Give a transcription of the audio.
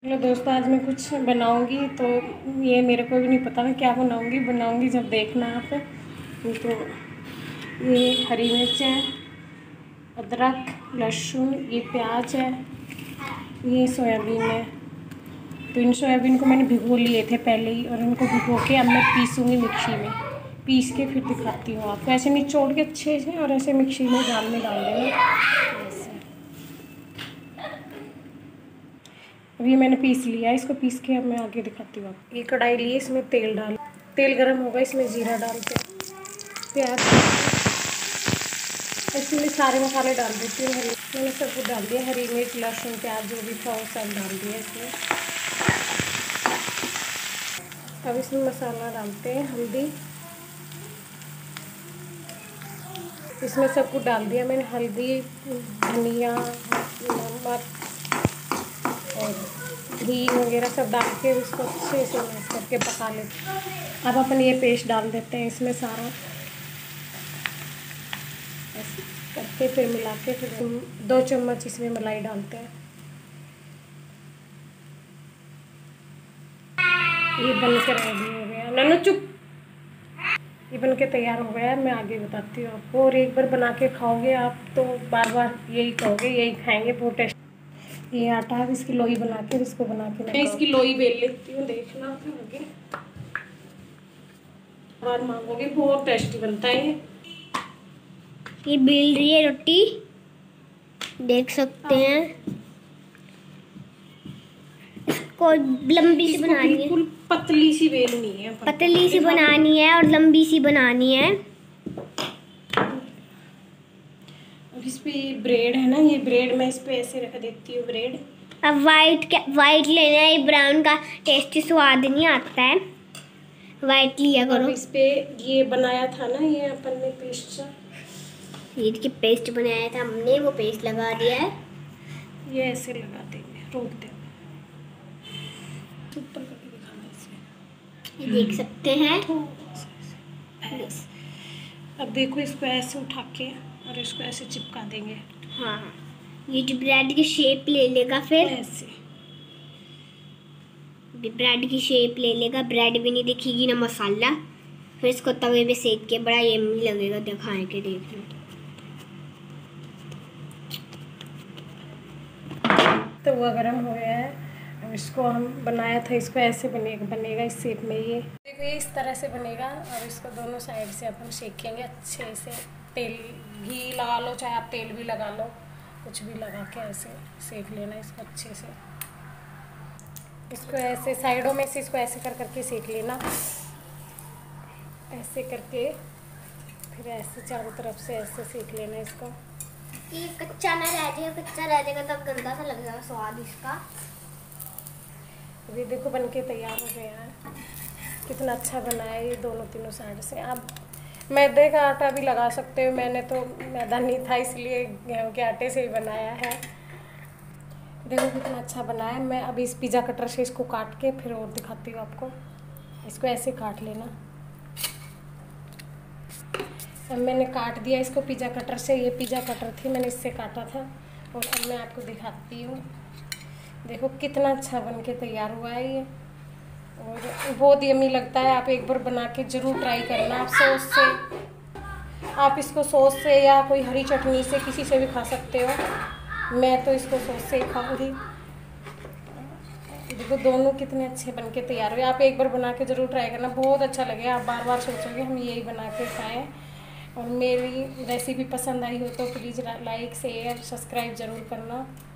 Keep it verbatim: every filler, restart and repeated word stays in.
Hello दोस्तों, आज मैं कुछ बनाऊंगी तो ये मेरे को भी नहीं पता मैं क्या बनाऊंगी बनाऊंगी जब देखना आप। तो ये हरी मिर्च है, अदरक, लहसुन, ये प्याज है, ये सोयाबीन है। तो इन सोयाबीन को मैंने भिगो लिए थे पहले ही और इनको भिगो के अब मैं पीसूँगी मिक्सी में। पीस के फिर दिखाती हूँ आपको। ऐसे निचोड़ के अच्छे से और ऐसे मिक्सी में जाल में डाल देना। अभी मैंने पीस लिया, इसको पीस के अब मैं आगे दिखाती हूँ आपको। ये कढ़ाई ली, इसमें तेल डाल, तेल गरम होगा, इसमें जीरा डालते, प्याज, इसमें सारे मसाले डाल देती हूँ। मैंने सब कुछ डाल दिया, हरी मिर्च, लहसुन, प्याज जो भी था वो सब डाल दिया इसमें। अब इसमें मसाला डालते हैं, हल्दी, इसमें सब कुछ डाल दिया मैंने, हल्दी, धनिया, नमक और घी वगैरह सब डाल के उसको अच्छे से मिक्स करके पका लेते। अब अपन ये पेस्ट डाल देते हैं इसमें सारा, ऐसे करके फिर मिला के फिर दो चम्मच इसमें मलाई डालते हैं। ये बन के रेडी हो गया। नन्नू चुप। ये बन के तैयार हो गया है, मैं आगे बताती हूँ आपको। और एक बार बना के खाओगे आप तो बार बार यही कहोगे, यही खाएंगे, बहुत टेस्ट। ये आटा है, इसकी लोई बना के इसको बना के मैं इसकी लोई बेल लेती हूँ, देखना आगे बार मांगोगे, बहुत टेस्टी बनता है। ये ये बेल रही है रोटी, देख सकते हैं। इसको लंबी सी बनानी है, बिल्कुल पतली सी बेलनी है, पतली सी बनानी है और लंबी सी बनानी है। इस पे ब्रेड है ना, ये ब्रेड मैं इस पे ऐसे रख देती हूँ ब्रेड। अब वाइट क्या वाइट लेना है, ब्राउन का टेस्टी स्वाद नहीं आता है, वाइट लिया करो। इस पे ये बनाया था ना, ये अपन ने पेस्ट ये की पेस्ट बनाया था हमने, वो पेस्ट लगा दिया है। ये ऐसे लगा देंगे, रोक देंगे, ऊपर करके दिखाना इसमें, ये देख सकते हैं। अब देखो, इसको ऐसे उठा के और इसको ऐसे चिपका देंगे। हाँ, ये जो ब्रेड की शेप ले लेगा, फिर ऐसे ब्रेड की शेप ले लेगा, ब्रेड भी नहीं दिखेगी ना मसाला। फिर इसको तवे पे सेक के बड़ा यम्मी लगेगा, दिखाएं के देख लो। तो वो गरम हो गया है, अब इसको हम बनाया था, इसको ऐसे बनेगा बनेगा इस शेप में। ये देखो, ये इस तरह से बनेगा और इसको दोनों साइड से अपन सेकेंगे अच्छे से। तेल घी लगा लो, चाहे आप तेल भी लगा लो, कुछ भी लगा के ऐसे सेक लेना इसको अच्छे से। इसको ऐसे साइडों में से इसको ऐसे कर करके सेक लेना, ऐसे करके फिर ऐसे चारों तरफ से ऐसे सेक लेना इसको। ये कच्चा ना रह जाएगा, कच्चा रह जाएगा तब गंदा सा लगेगा स्वाद इसका। अभी देखो बन के तैयार हो गया है, कितना अच्छा बना है ये दोनों तीनों साइड से। आप मैदे का आटा भी लगा सकते हो, मैंने तो मैदा नहीं था इसलिए गेहूं के आटे से ही बनाया है। देखो कितना अच्छा बना है। मैं अभी इस पिज़्ज़ा कटर से इसको काट के फिर और दिखाती हूँ आपको। इसको ऐसे काट लेना। अब मैंने काट दिया इसको पिज़्ज़ा कटर से, ये पिज़्ज़ा कटर थी, मैंने इससे काटा था। और अब मैं आपको दिखाती हूँ, देखो कितना अच्छा बन के तैयार हुआ है ये, और बहुत यम्मी लगता है। आप एक बार बना के ज़रूर ट्राई करना। आप सॉस से, आप इसको सॉस से या कोई हरी चटनी से किसी से भी खा सकते हो। मैं तो इसको सॉस से ही खाऊंगी। देखो दोनों कितने अच्छे बन के तैयार हुए। आप एक बार बना के ज़रूर ट्राई करना, बहुत अच्छा लगेगा। आप बार बार सोचोगे हम यही बना के खाएँ। और मेरी रेसिपी पसंद आई हो तो प्लीज़ लाइक शेयर सब्सक्राइब ज़रूर करना।